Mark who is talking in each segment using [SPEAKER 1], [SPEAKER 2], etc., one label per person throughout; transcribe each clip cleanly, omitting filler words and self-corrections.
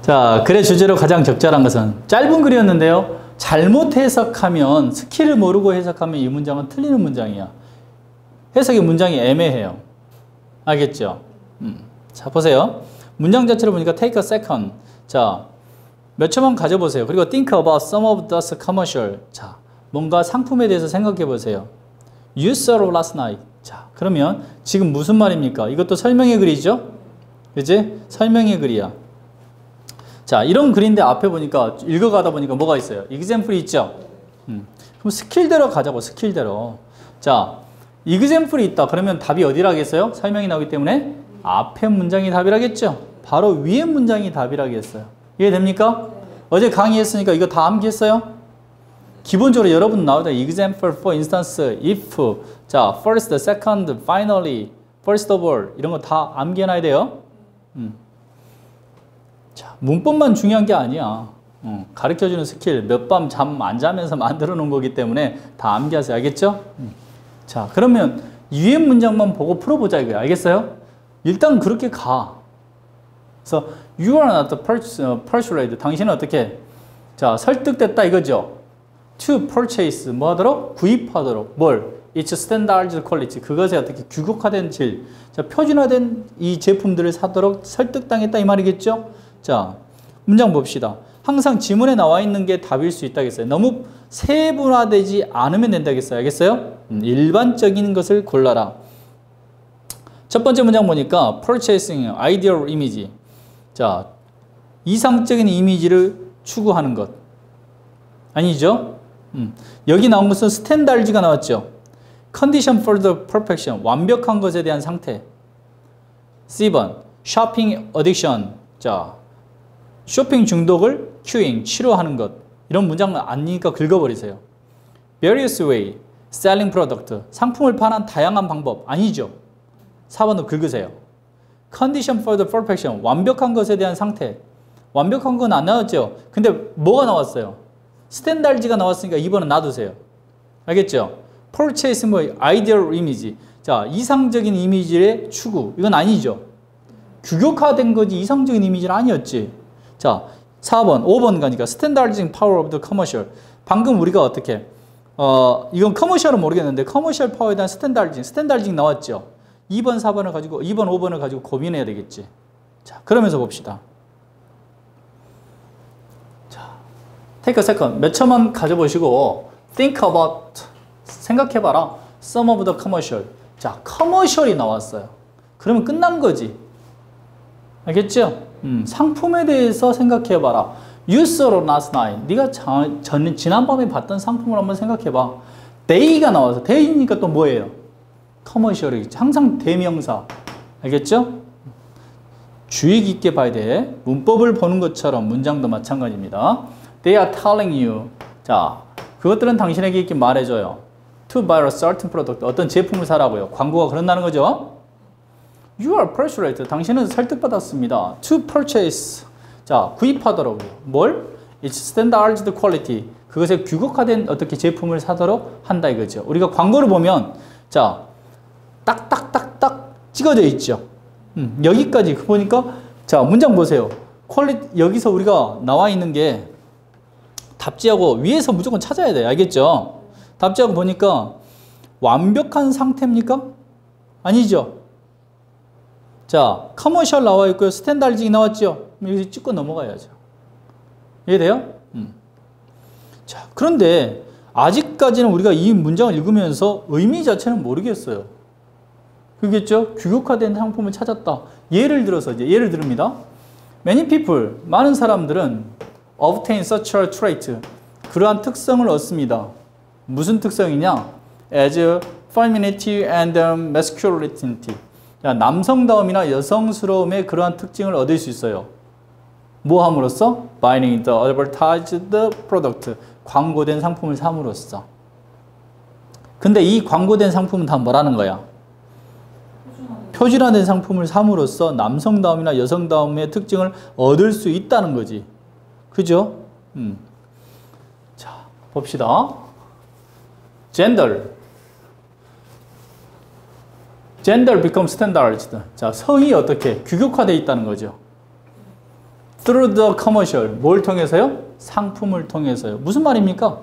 [SPEAKER 1] 자, 글의 주제로 가장 적절한 것은 짧은 글이었는데요. 잘못 해석하면, 스킬을 모르고 해석하면 이 문장은 틀리는 문장이야. 해석의 문장이 애매해요. 알겠죠? 자, 보세요. 문장 자체를 보니까 take a second. 자, 몇 초만 가져보세요. 그리고 think about some of those commercial. 자, 뭔가 상품에 대해서 생각해 보세요. You saw last night. 자, 그러면 지금 무슨 말입니까? 이것도 설명의 글이죠? 그치? 설명의 글이야. 자, 이런 글인데 앞에 보니까, 읽어가다 보니까 뭐가 있어요? example이 있죠? 그럼 스킬대로 가자고, 스킬대로. 자, example이 있다. 그러면 답이 어디라겠어요? 설명이 나오기 때문에 앞에 문장이 답이라겠죠? 바로 위에 문장이 답이라겠어요. 이해됩니까? 어제 강의했으니까 이거 다 암기했어요? 기본적으로 여러분 나오다 example, for instance, if, 자, first, second, finally, first of all 이런 거 다 암기해놔야 돼요. 자, 문법만 중요한 게 아니야. 가르쳐주는 스킬, 몇 밤 잠 안 자면서 만들어 놓은 거기 때문에 다 암기하세요. 알겠죠? 자, 그러면 위에 문장만 보고 풀어보자 이거야. 알겠어요? 일단 그렇게 가. 그래서 you are not persuaded. 당신은 어떻게? 자, 설득됐다 이거죠. to purchase, 뭐 하도록? 구입하도록. 뭘? It's standardized quality. 그것에 어떻게 규격화된 질. 자, 표준화된 이 제품들을 사도록 설득당했다 이 말이겠죠? 자, 문장 봅시다. 항상 지문에 나와 있는 게 답일 수 있다겠어요. 너무 세분화되지 않으면 된다겠어요. 알겠어요? 일반적인 것을 골라라. 첫 번째 문장 보니까 purchasing ideal image. 자, 이상적인 이미지를 추구하는 것. 아니죠? 여기 나온 것은 standard가 나왔죠. condition for the perfection. 완벽한 것에 대한 상태. C번 shopping addiction. 자, 쇼핑 중독을 queuing, 치료하는 것. 이런 문장은 아니니까 긁어버리세요. various way, selling product. 상품을 파는 다양한 방법. 아니죠. 4번도 긁으세요. condition for the perfection. 완벽한 것에 대한 상태. 완벽한 건 안 나왔죠. 근데 뭐가 나왔어요? 스탠다드가 나왔으니까 2번은 놔두세요. 알겠죠? purchase 뭐 ideal image. 자, 이상적인 이미지의 추구. 이건 아니죠. 규격화된 거지 이상적인 이미지는 아니었지. 자, 4번, 5번 가니까 standardizing power of the commercial. 방금 우리가 어떻게 이건 커머셜은 모르겠는데 커머셜 파워에 대한 스탠다드징 나왔죠. 2번, 4번을 가지고 2번, 5번을 가지고 고민해야 되겠지. 자, 그러면서 봅시다. 자, take a second. 몇 초만 가져보시고 think about, 생각해봐라. some of the commercial. 자, 커머셜이 나왔어요. 그러면 끝난 거지. 알겠죠? 상품에 대해서 생각해봐라. You saw last night. 네가 지난밤에 봤던 상품을 한번 생각해봐. day가 나와서 day니까 또 뭐예요? 커머셜이겠지. 항상 대명사. 알겠죠? 주의 깊게 봐야 돼. 문법을 보는 것처럼 문장도 마찬가지입니다. They are telling you. 자, 그것들은 당신에게 이렇게 말해줘요. To buy a certain product. 어떤 제품을 사라고요. 광고가 그런다는 거죠. You are persuaded. 당신은 설득받았습니다. To purchase. 자, 구입하도록. 뭘? It's standardized quality. 그것에 규격화된 어떻게 제품을 사도록 한다 이거죠. 우리가 광고를 보면 자, 딱딱딱딱 찍어져 있죠. 여기까지 보니까 자, 문장 보세요. 여기서 우리가 나와 있는 게 답지하고 위에서 무조건 찾아야 돼요. 알겠죠? 답지하고 보니까 완벽한 상태입니까? 아니죠. 자, 커머셜 나와 있고요. 스탠다드징 나왔죠? 여기서 찍고 넘어가야죠. 이해돼요? 자, 그런데 아직까지는 우리가 이 문장을 읽으면서 의미 자체는 모르겠어요. 그겠죠? 규격화된 상품을 찾았다. 예를 들어서 이제 예를 듭니다. Many people, 많은 사람들은 obtain such a trait. 그러한 특성을 얻습니다. 무슨 특성이냐? As femininity and masculinity. 남성다움이나 여성스러움의 그러한 특징을 얻을 수 있어요. 뭐 함으로써? Buying the advertised product. 광고된 상품을 삼으로써. 근데 이 광고된 상품은 다 뭐라는 거야? 표준화된 상품을 삼으로써 남성다움이나 여성다움의 특징을 얻을 수 있다는 거지. 그죠? 자, 봅시다. Gender becomes standardized. 자, 성이 어떻게 규격화되어 있다는 거죠. through the commercial. 뭘 통해서요? 상품을 통해서요. 무슨 말입니까?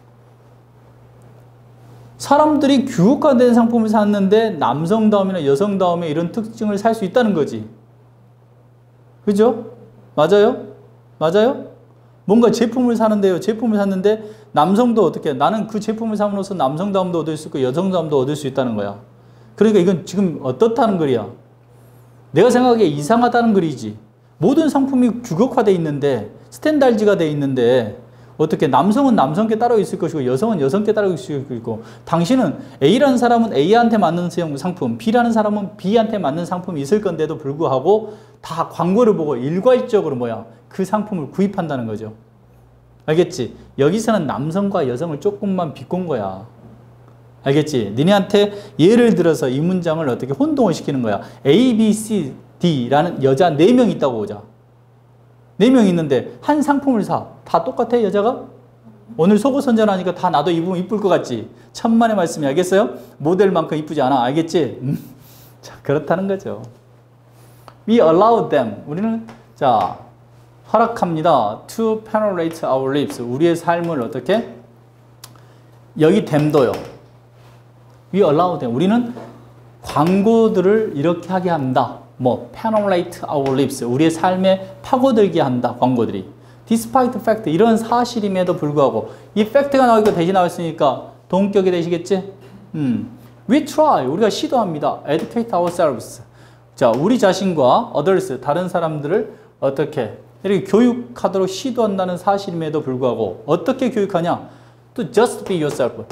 [SPEAKER 1] 사람들이 규격화된 상품을 샀는데 남성다움이나 여성다움의 이런 특징을 살 수 있다는 거지. 그죠? 맞아요? 맞아요? 뭔가 제품을 사는데요. 제품을 샀는데 남성도 어떻게 나는 그 제품을 삼으로써 남성다움도 얻을 수 있고 여성다움도 얻을 수 있다는 거야. 그러니까 이건 지금 어떻다는 글이야? 내가 생각하기에 이상하다는 글이지. 모든 상품이 규격화되어 있는데 스탠다드가 되어 있는데 어떻게 남성은 남성께 따로 있을 것이고 여성은 여성께 따로 있을 것이고 당신은 A라는 사람은 A한테 맞는 상품, B라는 사람은 B한테 맞는 상품이 있을 건데도 불구하고 다 광고를 보고 일괄적으로 그 상품을 구입한다는 거죠. 알겠지? 여기서는 남성과 여성을 조금만 비꼰 거야. 알겠지? 니네한테 예를 들어서 이 문장을 어떻게 혼동을 시키는 거야. A, B, C, D라는 여자 4명 있다고 보자. 4명 있는데 한 상품을 사. 다 똑같아 여자가? 오늘 속옷 선전하니까 다 나도 입으면 이쁠 것 같지? 천만의 말씀이 알겠어요? 모델만큼 이쁘지 않아. 알겠지? 자, 그렇다는 거죠. We allow them. 우리는 자 허락합니다. To penetrate our lives. 우리의 삶을 어떻게? 여기 them도요. We allow them. 우리는 광고들을 이렇게 하게 한다. penetrate our lives. 우리의 삶에 파고들게 한다. 광고들이. Despite fact. 이런 사실임에도 불구하고 이 fact가 나오니까 대신 나왔으니까 동격이 되시겠지? We try. 우리가 시도합니다. Educate ourselves. 자, 우리 자신과 others. 다른 사람들을 어떻게 이렇게 교육하도록 시도한다는 사실임에도 불구하고 어떻게 교육하냐? To just be yourself.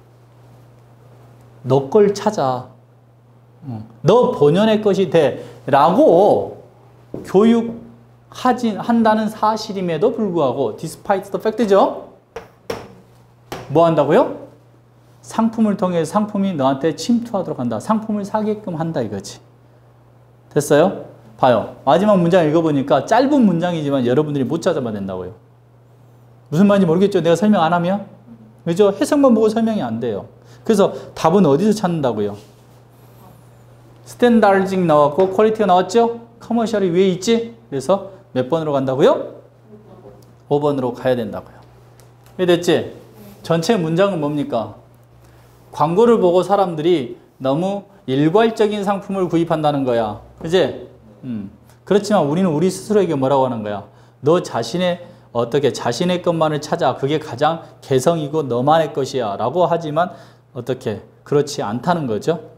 [SPEAKER 1] 너 걸 찾아. 너 본연의 것이 돼. 라고 한다는 사실임에도 불구하고 despite the fact죠. 뭐 한다고요? 상품을 통해 상품이 너한테 침투하도록 한다. 상품을 사게끔 한다 이거지. 됐어요? 봐요. 마지막 문장 읽어보니까 짧은 문장이지만 여러분들이 못 찾아봐야 된다고요. 무슨 말인지 모르겠죠? 내가 설명 안 하면? 그죠? 해석만 보고 설명이 안 돼요. 그래서 답은 어디서 찾는다고요? 스탠다드징 나왔고 퀄리티가 나왔죠? 커머셜이 위에 있지? 그래서 몇 번으로 간다고요? 5번으로 가야 된다고요. 이해됐지? 전체 문장은 뭡니까? 광고를 보고 사람들이 너무 일괄적인 상품을 구입한다는 거야. 그지? 그렇지만 우리는 우리 스스로에게 뭐라고 하는 거야? 너 자신의 어떻게 자신의 것만을 찾아. 그게 가장 개성이고 너만의 것이야. 라고 하지만 어떻게? 그렇지 않다는 거죠.